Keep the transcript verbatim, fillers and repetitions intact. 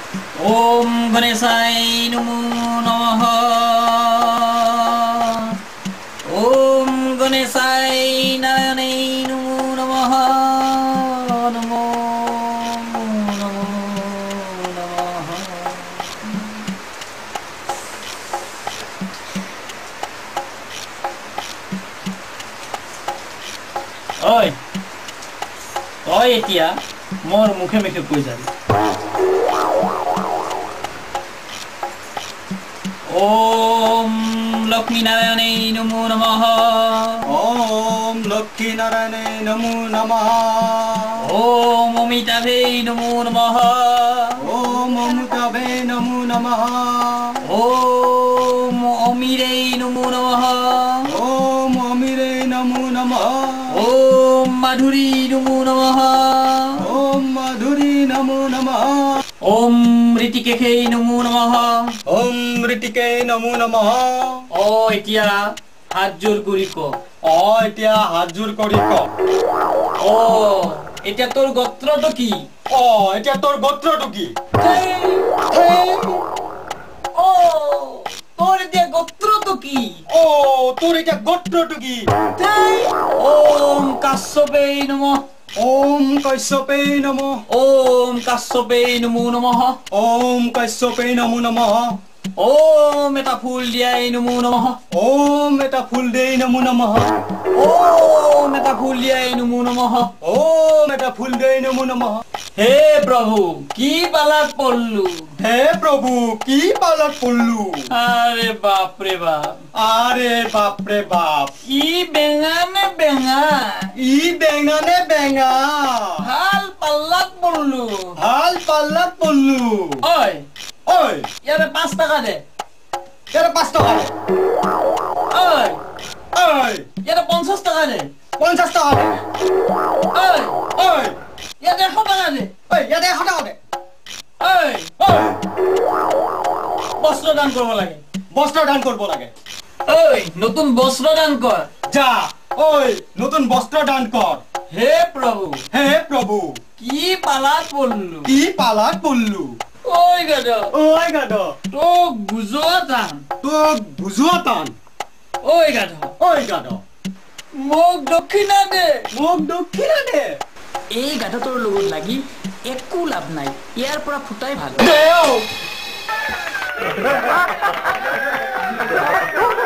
ओम गणेशाय नमो नमः। ओम गणेशाय नारायणाय नमो नमः। नमो नमो नमः। ओय ओय এতিয়া मोर मुखे मुखे কৈ যাবি। ओम लक्ष्मी नारायण नमो नमः। ओम लक्ष्मी नारायण नमो नमः। ओम अमिताभे नमो नमः। ओम अमिताभे नमो नमः। ओम अमीरे नमो नमः। ओम अमीरे नमो नमः। ओम माधुरी नमो नमः। ओम माधुरी नमो नमः। ओम ऋतिकेशे नमो नमः। ओम ऋतिके नमो नमः। ओ এতিয়া হাত জোৰ কৰি ক। অ এতিয়া হাত জোৰ কৰি ক। ও এতিয়া তোৰ গোত্ৰটো কি? অ এতিয়া তোৰ গোত্ৰটো কি? ও তোৰ এতিয়া গোত্ৰটো কি? অ তোৰ এতিয়া গোত্ৰটো কি? ওম কাশ্যপে নমঃ। ओम कश्यपे नमः। ओम काশ্যপে নমো নমঃ। ओम कश्यपे नमो नमः। ओम এটা ফুল দিয়াই নমো নমঃ। ओम এটা ফুল দেই নমো নমঃ। ओम এটা ফুল দিয়াই নমো নমঃ। ओम এটা ফুল দেই নমো নমঃ। হে প্ৰভু কি পালাত পড়লু। হে প্রভু কি পালত পড়লু। আরে বাপ রে বাপ। আরে বাপ রে বাপ। ই বেঙা নে বেঙা। ই বেঙা নে বেঙা। ভাল পাল্লাত পড়লু। ভাল পাল্লাত পড়লু। ওই ওই ইয়ারে পাঁচ টাকা দে। ইয়ারে পাঁচ টাকা দে। ওই ওই ইয়ারে পঞ্চাশ টাকা দে। পঞ্চাশ টাকা দে। ওই ওই ইয়ারে এশ টাকা দে। ওই ইয়াতে এশ টাকা দে। ওই ওই বস্ত্র দান করব লাগে। বস্ত্র দান করব লাগে। ওই নতুন বস্ত্র দান কর। যা ওই নতুন বস্ত্র দান কর। হে প্রভু হে প্রভু কি পালাত পড়লু। কি পালাত পড়লু। ওই গাদ ওই গাধ তো বুঝোয়া টান। তোক বুঝোৱা টান। ওই গাদ ওই গাধ মোক দক্ষিণা দে। মোক দক্ষিণা দে। এই গাধটোৰ লগত লাগি একো লাভ নাই। ইয়াৰ পৰা ফুটাই ভাল। দেও